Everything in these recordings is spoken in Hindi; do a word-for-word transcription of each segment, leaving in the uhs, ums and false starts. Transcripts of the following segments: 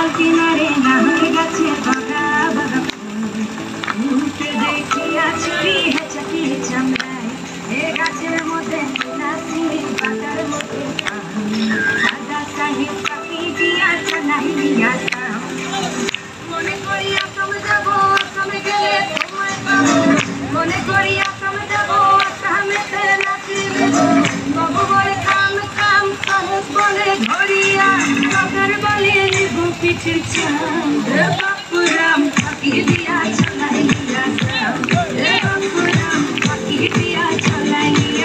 किनारे नाहर गाছে बगा बगा उठते देखिया चुरी है चकी चमड़ाई ए गाছের মধ্যে নাচি বাগার মধ্যে সাদা সাহেব পাখি দিয়া চালাই দিয়া মনে করি আসাম যাব আসামে গেলে তোমায় পাবো মনে করি আসাম যাব আসামেতে নাচিব বাবু বলে কাম কাম সাহেব বলে ঘড়িয়া বাগার বলে নিবু পিঠের চাম রে বাপুরাম পাখি দিয়া চালাই দিয়া রে বাপুরাম পাখি দিয়া চালাই দিয়া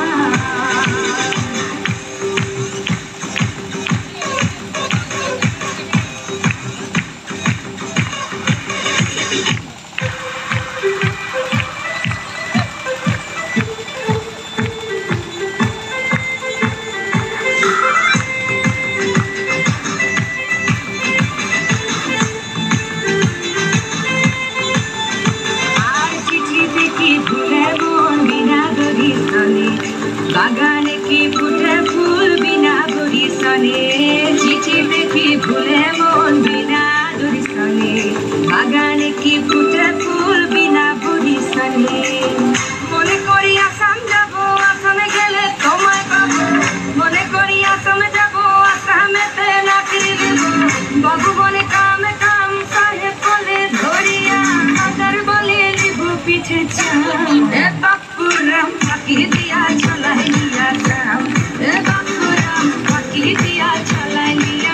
বাগানে কি ফুটে ফুল বিনা বরিশানে চিঠি দেখি ভুলে মন বিনা দরিশানে বাগানে কি ফুটে ফুল বিনা বরিশানে মনে করি আসাম যাব আসামে গেলে তোমায় পাবো মনে করি আসামে যাব আসামেতে নাচিব বাবু বলে কাম কাম সাহেব বলে ধরিয়া বাজার বলে নিবু পিঠে চাম এ বাপুরাম পাখি দিয়া চালাই দিয়া চাম এ বাপুরাম পাখি দিয়া চালাই দিয়া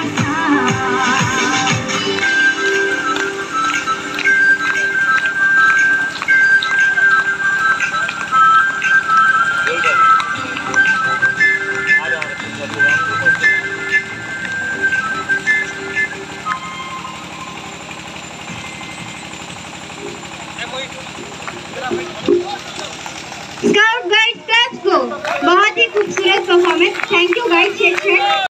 स्काउट गाइड लेट्स गो बहुत ही खूबसूरत परफॉर्मेंस थैंक यू गाइड।